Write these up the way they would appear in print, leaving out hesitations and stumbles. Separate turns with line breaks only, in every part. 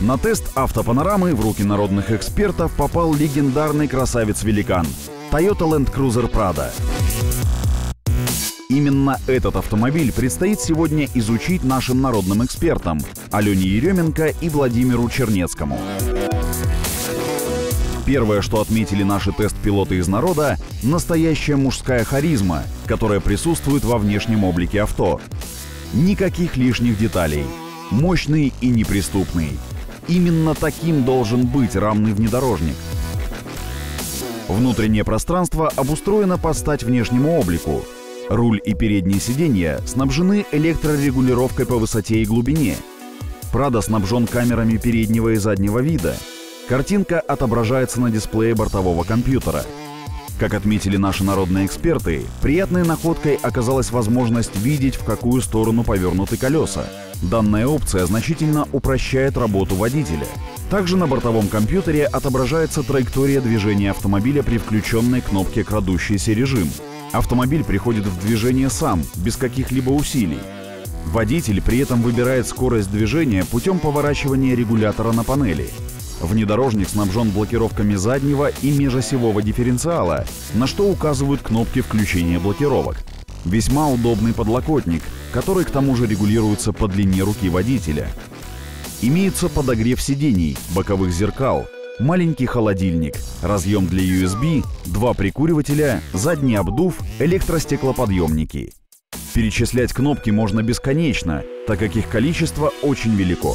На тест автопанорамы в руки народных экспертов попал легендарный красавец-великан – Toyota Land Cruiser Prado. Именно этот автомобиль предстоит сегодня изучить нашим народным экспертам Алене Еременко и Владимиру Чернецкому. Первое, что отметили наши тест-пилоты из народа – настоящая мужская харизма, которая присутствует во внешнем облике авто. Никаких лишних деталей. Мощный и неприступный. Именно таким должен быть рамный внедорожник. Внутреннее пространство обустроено под стать внешнему облику. Руль и передние сиденья снабжены электрорегулировкой по высоте и глубине. Prado снабжен камерами переднего и заднего вида. Картинка отображается на дисплее бортового компьютера. Как отметили наши народные эксперты, приятной находкой оказалась возможность видеть, в какую сторону повернуты колеса. Данная опция значительно упрощает работу водителя. Также на бортовом компьютере отображается траектория движения автомобиля при включенной кнопке «Крадущийся режим». Автомобиль приходит в движение сам, без каких-либо усилий. Водитель при этом выбирает скорость движения путем поворачивания регулятора на панели. Внедорожник снабжен блокировками заднего и межосевого дифференциала, на что указывают кнопки включения блокировок. Весьма удобный подлокотник, который к тому же регулируется по длине руки водителя. Имеется подогрев сидений, боковых зеркал, маленький холодильник, разъем для USB, 2 прикуривателя, задний обдув, электростеклоподъемники. Перечислять кнопки можно бесконечно, так как их количество очень велико.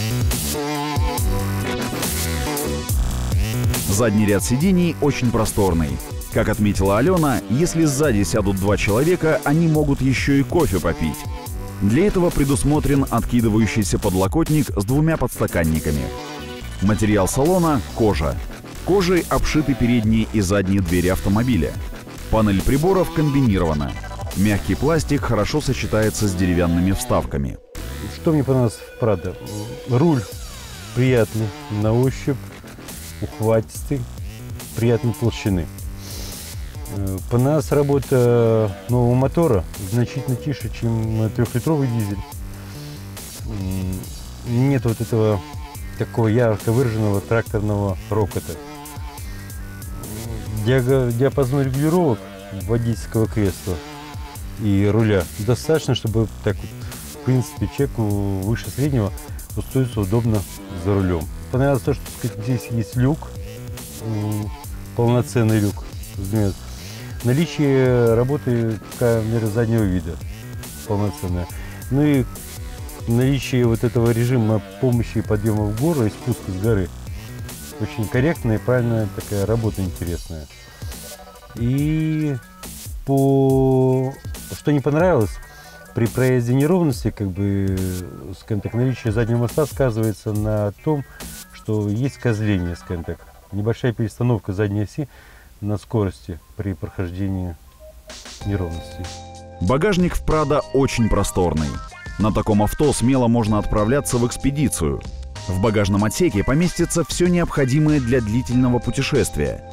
Задний ряд сидений очень просторный. Как отметила Алена, если сзади сядут 2 человека, они могут еще и кофе попить. Для этого предусмотрен откидывающийся подлокотник с 2 подстаканниками. Материал салона – кожа. Кожей обшиты передние и задние двери автомобиля. Панель приборов комбинирована. Мягкий пластик хорошо сочетается с деревянными вставками.
Что мне понравилось в Prado? Руль приятный на ощупь, ухватистый, приятной толщины. Понравилась работа нового мотора, значительно тише, чем 3-литровый дизель. Нет вот этого такого ярко выраженного тракторного рокота. Диапазон регулировок водительского кресла и руля достаточно, чтобы так вот, в принципе, человеку выше среднего устроиться удобно за рулем. Понравилось то, что, сказать, здесь есть люк, полноценный люк. Наличие работы камеры заднего вида полноценная. Ну и наличие вот этого режима помощи и подъема в гору и спуска с горы. Очень корректная и правильная такая работа интересная. И что не понравилось, при проезде неровности, как бы, скажем так, наличие заднего моста сказывается на том, что есть козление, скажем так, небольшая перестановка задней оси на скорости при прохождении неровностей.
Багажник в Prado очень просторный. На таком авто смело можно отправляться в экспедицию. В багажном отсеке поместится все необходимое для длительного путешествия.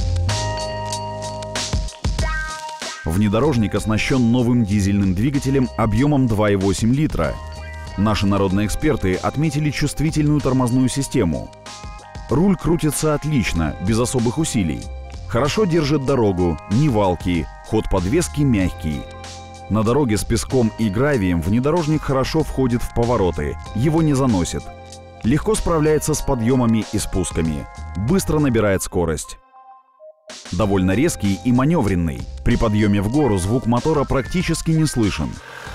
Внедорожник оснащен новым дизельным двигателем объемом 2,8 литра. Наши народные эксперты отметили чувствительную тормозную систему. Руль крутится отлично, без особых усилий. Хорошо держит дорогу, не валки, ход подвески мягкий. На дороге с песком и гравием внедорожник хорошо входит в повороты, его не заносит. Легко справляется с подъемами и спусками, быстро набирает скорость. Довольно резкий и маневренный. При подъеме в гору звук мотора практически не слышен.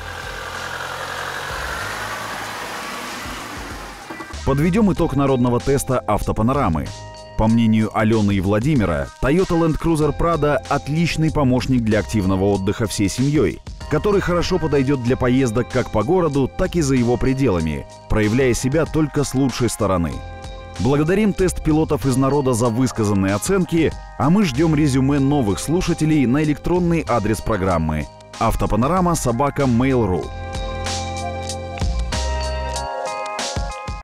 Подведем итог народного теста автопанорамы. По мнению Алены и Владимира, Toyota Land Cruiser Prado – отличный помощник для активного отдыха всей семьей, который хорошо подойдет для поездок как по городу, так и за его пределами, проявляя себя только с лучшей стороны. Благодарим тест-пилотов из народа за высказанные оценки, а мы ждем резюме новых слушателей на электронный адрес программы автопанорама@mail.ru.